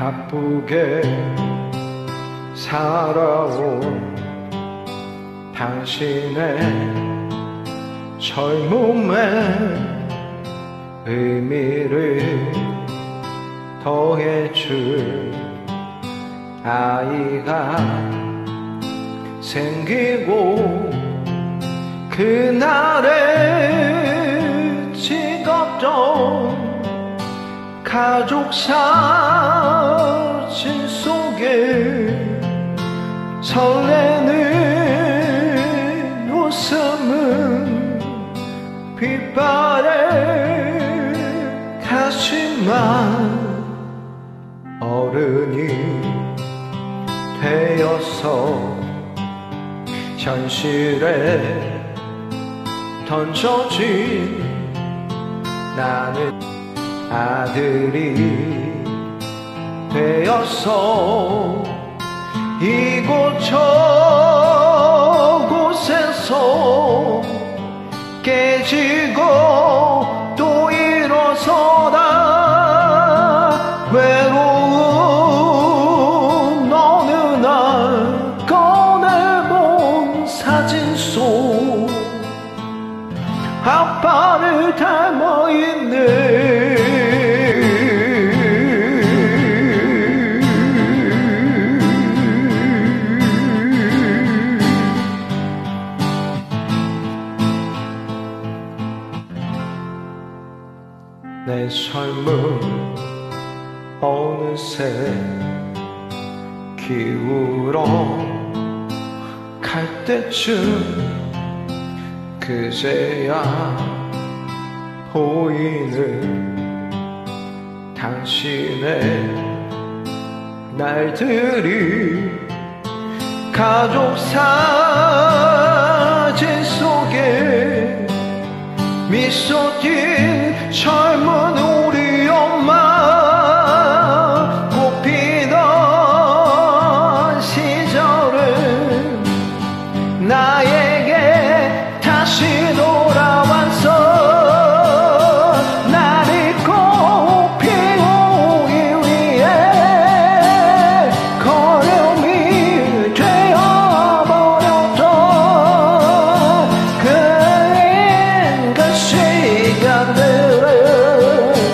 바쁘게 살아온 당신의 젊음의 의미를 더해줄 아이가 생기고 그날의 지겹던 가족 사진 속에 설레는 웃음은 빛바래 가지만 어른이 되어서 현실에 던져진 나는 아들이 되어서 이곳저곳에서 깨지고 또 일어서다 외로운 어느 날 꺼내본 사진 속 아빠를 닮아있네. 내 삶은 어느새 기울어 갈 때쯤 그제야 보이는 당신의 날들이 가족 사진 속에 미소 띈 젊은 우리 엄마 꽃피던 시절은 나에게 다시 돌아와서 나를 꼭 피우기 위해 걸음이 되어버렸던 그 시간들을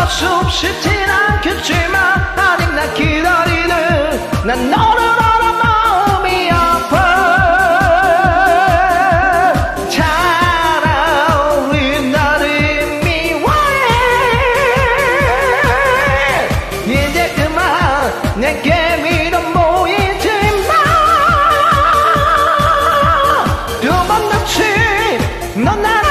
수 쉽진 않겠지만 아직 날 기다리는 난 너를 알아 마음이 아파. 잘 어울린 나를 미워해. 이제 그만 내게 밀어 모이지 마. 두 번 다시 넌 나를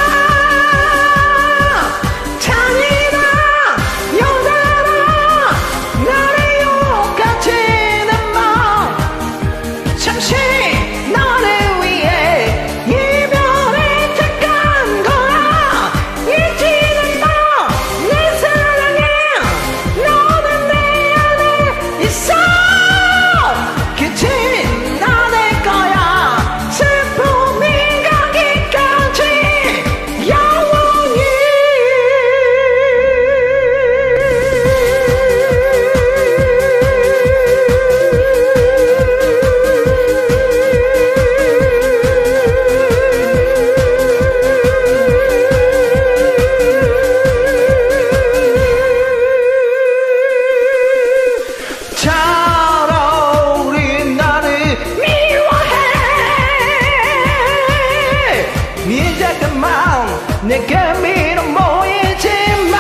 이제 그만 내게 밀어 모이지 마.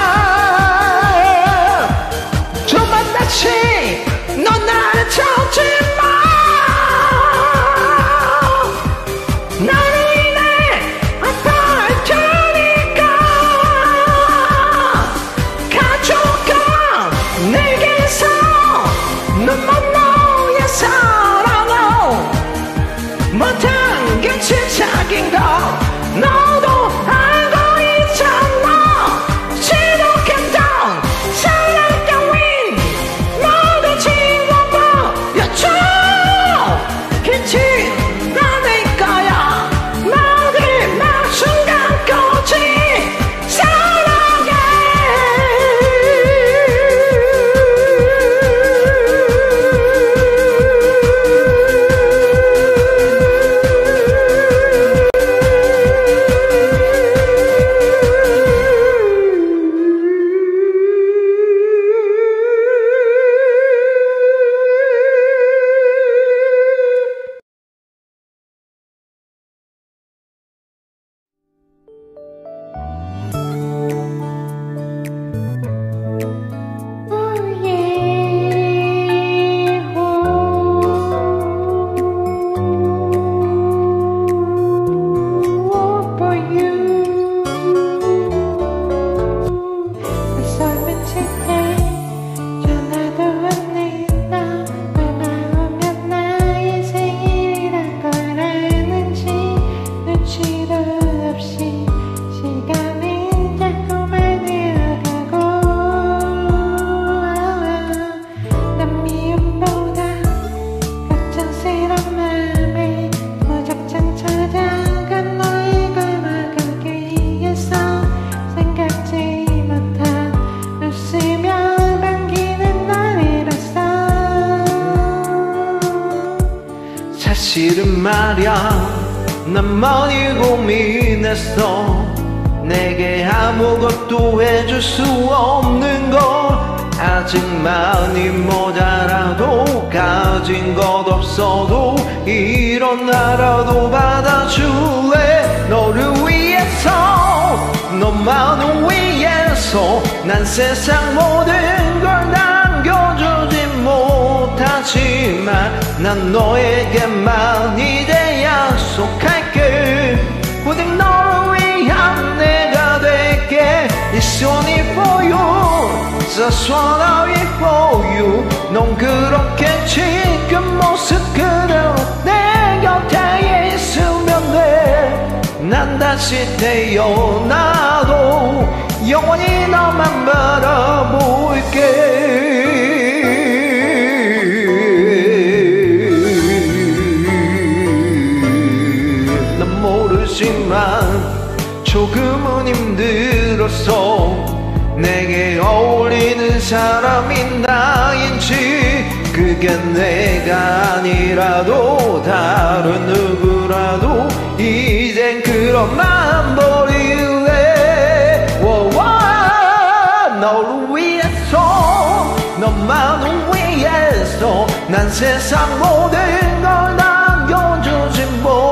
좀만 다시 넌 나를 찾지 마. 나로 인해 아파할 테니까 가져가 내게서 눈먼 너의 사랑을 못한 게 진짜인 걸 너도 알고 있잖아. 지독했던 사랑 따윈 모두 지워버려줘. 그치 나 내 거야. 마지막 순간까지 사랑해. 사실은 말야 난 많이 고민했어. 내게 아무것도 해줄 수 없는 걸. 아직 많이 모자라도 가진 것 없어도 일어나라도 받아줄래. 너를 위해서 너만을 위해서 난 세상 모든 걸 남겨주지 못하지만 난 너에게만 이제 약속할게. 오직 너를 위한 내가 될게. It's only for you, just wanna be for you. 넌 그렇게 지금 모습 그대로 내 곁에 있으면 돼. 난 다시 태어나도 영원히 너만 바라볼게. 모르지만 조금은 힘들었어. 내게 어울리는 사람이 나인지 그게 내가 아니라도 다른 누구라도 이젠 그런 마음 버릴래. 널 세상 모든 걸 남겨주지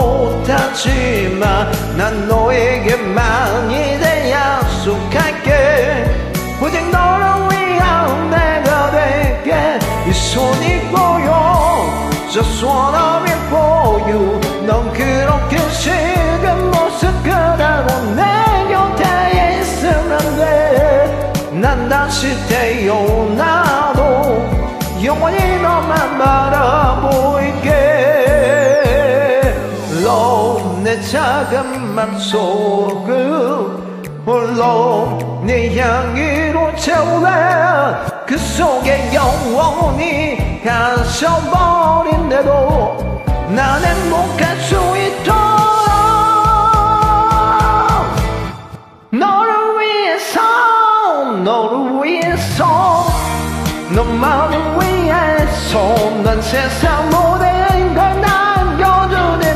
못하지만 난 너에게만 이제 약속할게. 오직 너를 위한 내가 될게. 이 손이 보여 Just wanna be for you. 넌 그렇게 식은 모습 그대로 내 곁에 있으면 돼. 난 다시 태어나도 영원히 너만 바라볼게. 너 내 작은 맘속을 홀로 네 향기로 채울래. 그 속에 영원히 가셔버린데도 난 행복할 수 있도록 너를 위해서 너를 위해서 너만을 위해서 난 세상 모든 걸 남겨주지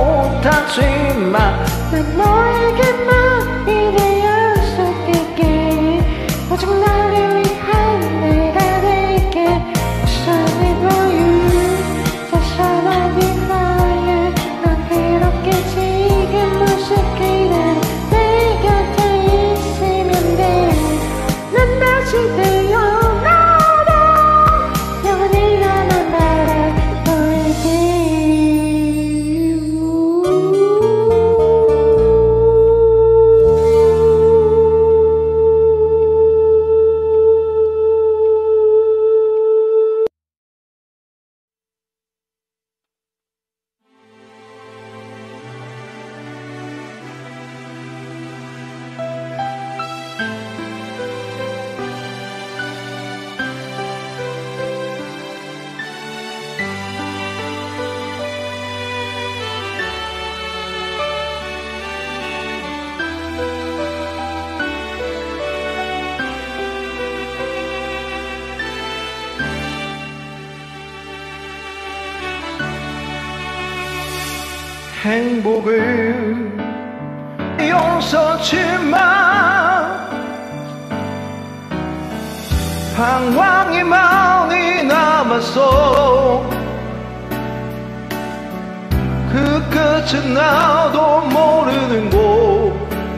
못하지만 난 너에게만 이래 약속할게. 오직 나를 위한 내가 될게. Shine for you, just wanna be for you. 난 그렇게 지금 모습 그대로 내 곁에 있으면 돼. 난 다시 태어나도 영원히 나만 바라볼게. 행복을 용서지만 방황이 많이 남았어. 그 끝은 나도 모르는 곳.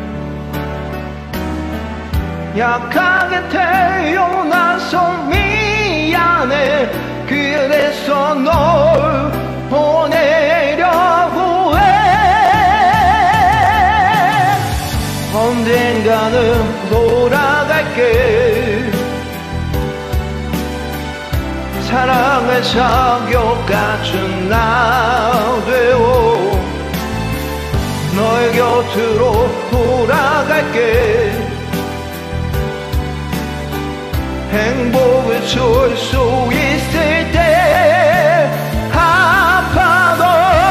약하게 태어나서 미안해. 그래서 널 보내려고 해. 언젠가는 돌아갈게. 사랑의 자격 갖춘 나 되어 너의 곁으로 돌아갈게. 행복을 줄 수 있을 때 아파도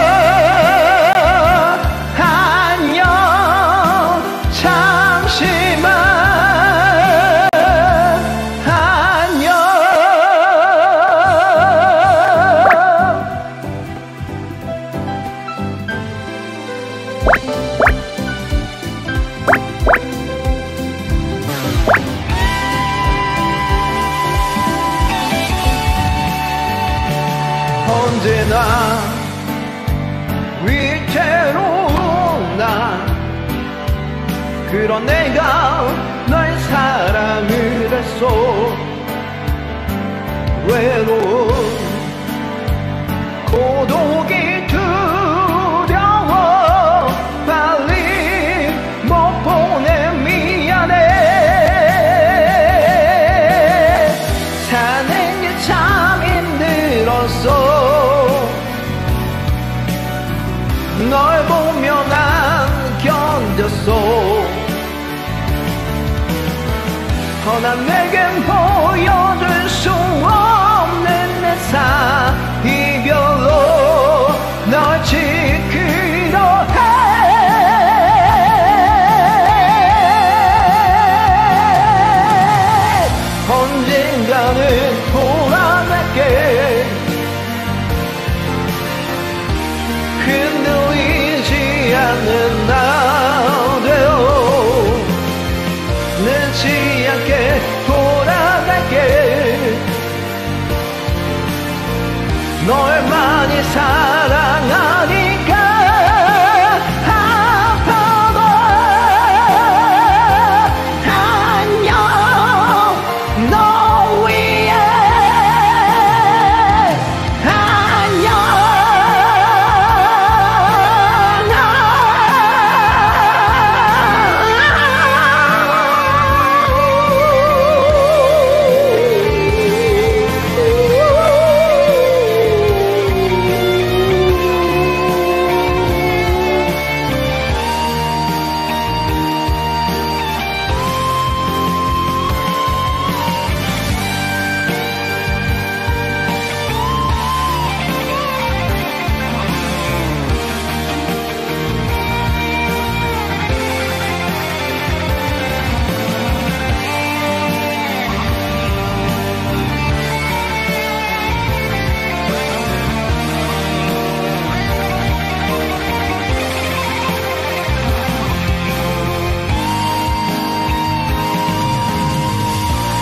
안녕 잠시만 안녕. 언제나 위태로운 나 그런 내가 널 사랑을 했어. 외로운 고독이 두려워 빨리 못 보내 미안해. 사는 게 참 힘들었어. 널 보며 난 견뎠어. 난 내겐 보여줄 수 없는 내 이별로 널 지키려 해. 언젠가는 돌아갈게. 흔들리지 않는 나 되어 늦지 않게 돌아갈게.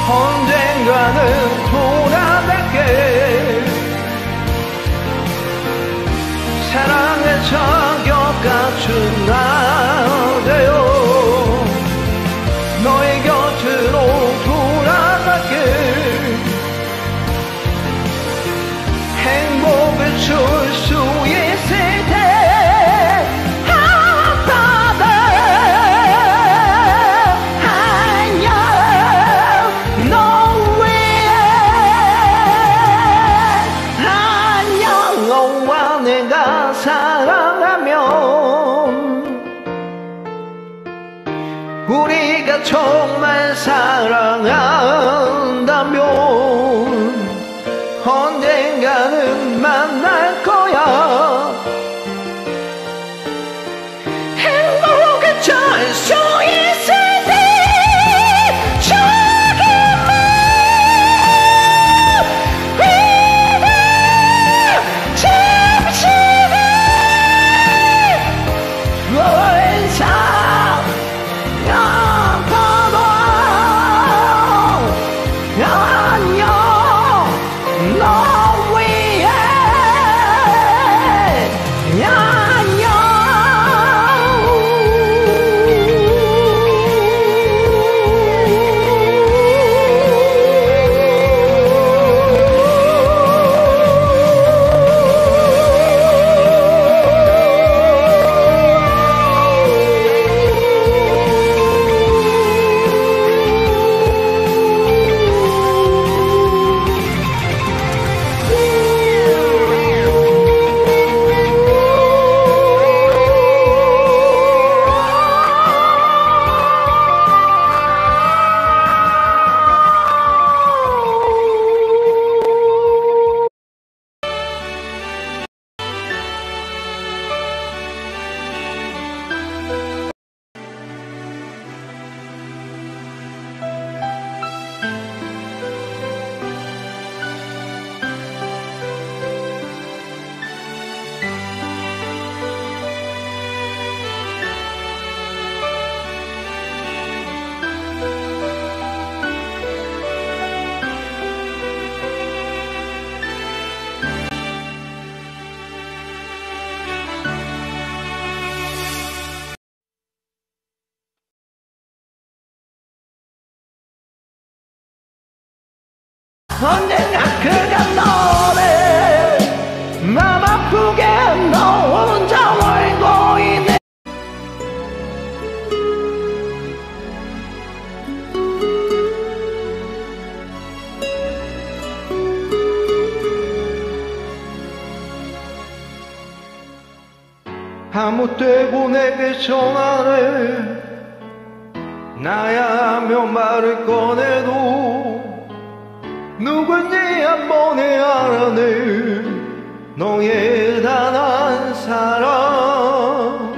언젠가는 돌아갈게. 사랑의 자격 갖춘 나래요. 너의 곁으로 돌아갈게. 행복을 줄 수 있을 때 아빠다. 안녕. 너 위해 안녕. 너와 내가 사랑하면 우리가 정말 사랑한다면 언젠가는 만날 거야. 행복을 줄 수 있을 때 저기만 위다 잠시만 너의 사랑하고도 안녕. 너 위해 안녕. 언젠가 그가 너를 맘 아프게 너 혼자 울고 있네. 아무 때고 내게 전화해 나야 하며 말을 꺼내도 누군지 한 번에 알아내 너의 단 한 사랑.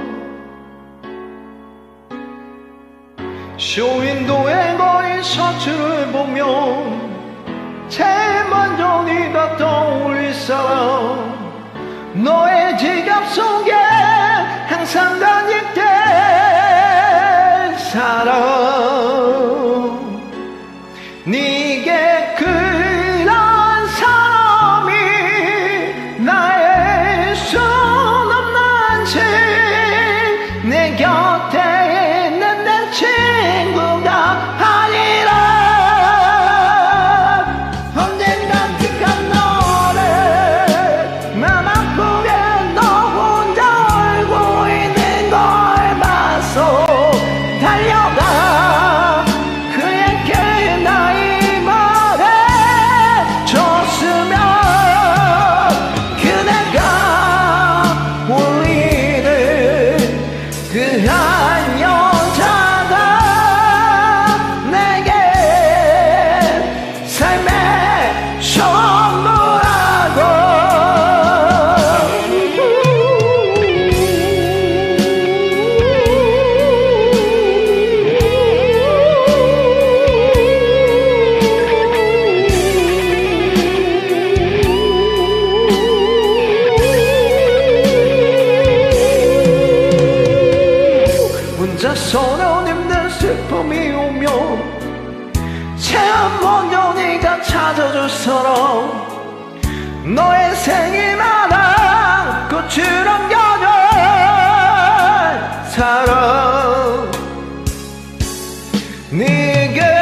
쇼윈도에 걸린 셔츠를 보면 제일 먼저 네가 떠올릴 사람. 너의 지갑 속에 항상 간직될 사람. 네게 그런 사람이 나의 손 없는 책 내 곁에 있는 내 친구가 아니라 언젠간 네가 너를 맘 아프게 너 혼자 울고 있는 걸 봐서 달려가. 네가 찾아줄 서로 너의 생일마다 꽃처럼 여덟 살아 네가